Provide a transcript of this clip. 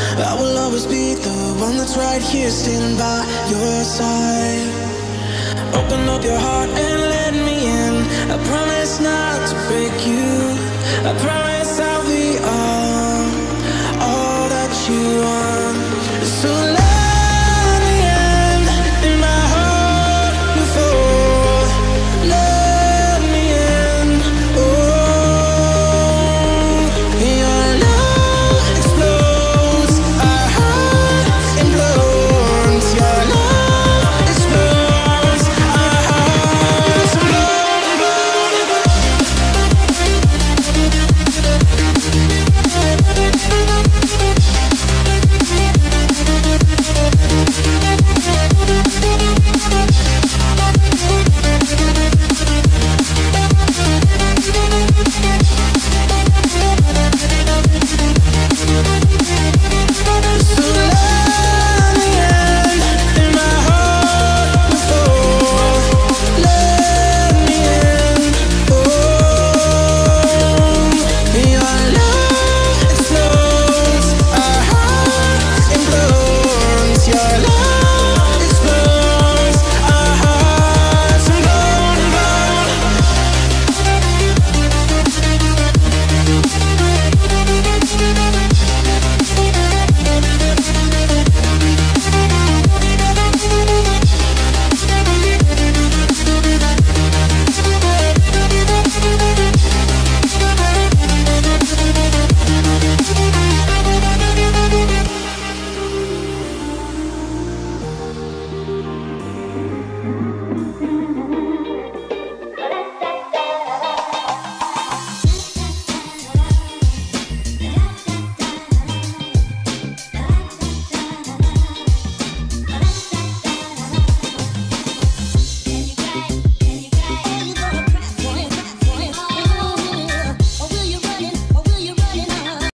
I will always be the one that's right here, standing by your side. Open up your heart and let me in. I promise not to break you. I promise I'll be all